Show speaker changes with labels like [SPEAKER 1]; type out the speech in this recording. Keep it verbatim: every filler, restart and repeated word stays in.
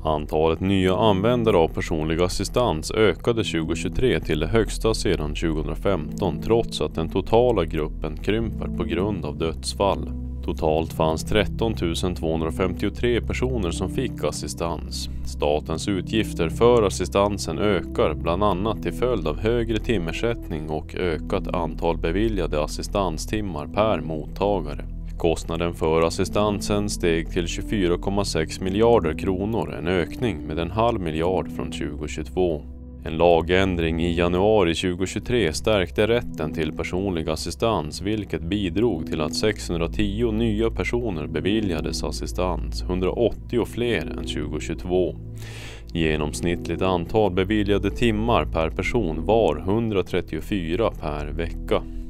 [SPEAKER 1] Antalet nya användare av personlig assistans ökade tjugohundratjugotre till det högsta sedan tjugohundrafemton trots att den totala gruppen krymper på grund av dödsfall. Totalt fanns tretton tusen tvåhundrafemtiotre personer som fick assistans. Statens utgifter för assistansen ökar bland annat till följd av högre timersättning och ökat antal beviljade assistanstimmar per mottagare. Kostnaden för assistansen steg till tjugofyra komma sex miljarder kronor, en ökning med en halv miljard från tjugohundratjugotvå. En lagändring i januari tjugohundratjugotre stärkte rätten till personlig assistans, vilket bidrog till att sexhundratio nya personer beviljades assistans, hundraåttio fler än tjugohundratjugotvå. Genomsnittligt antal beviljade timmar per person var hundratrettiofyra per vecka.